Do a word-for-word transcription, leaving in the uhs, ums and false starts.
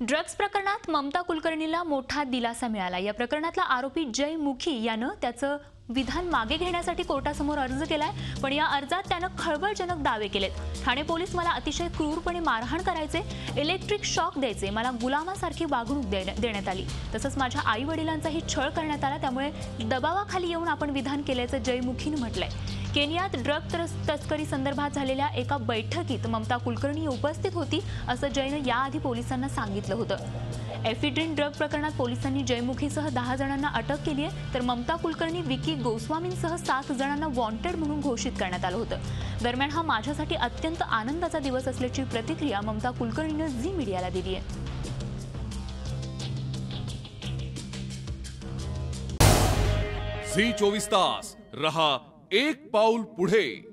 Drugs प्रकरणात ममता कुलकर्णीला मोठा दिलासा मिळाला। या प्रकरणातला आरोपी जय मुखी यानं त्याचं विधान मागे घेण्यासाठी कोर्टासमोर अर्ज केलाय, पण या अर्जात त्यानं खळबळजनक दावे केलेत। ठाणे पोलीस मला अतिशय क्रूरपणे मारहाण करायचे, इलेक्ट्रिक शॉक द्यायचे, मला गुलामासारखी वागणूक देण्यात आली, तसंच माझ्या आई वडिलांचाही छळ करण्यात आला, त्यामुळे दबावाखाली येऊन आपण विधान केल्याचं जय मुखीनं म्हटलंय। केनियात ड्रग तस्करी संदर्भात झालेल्या एका बैठकीत ममता कुलकर्णी उपस्थित होती, असं जयनं याआधी पोलिसांना सांगितलं होतं। एफिड्रिन ड्रग प्रकरणात पोलिसांनी जयमुखीसह दहा जणांना अटक केली आहे, तर ममता कुलकर्णी, विकी गोस्वामींसह सात जणांना वॉन्टेड म्हणून घोषित करण्यात आलं होतं। दरम्यान हा माझ्यासाठी अत्यंत आनंदाचा दिवस असल्याची प्रतिक्रिया ममता कुलकर्णीनं झी मीडियाला दिली आहे। झी चोवीस तास रहा एक पाऊल पुढे।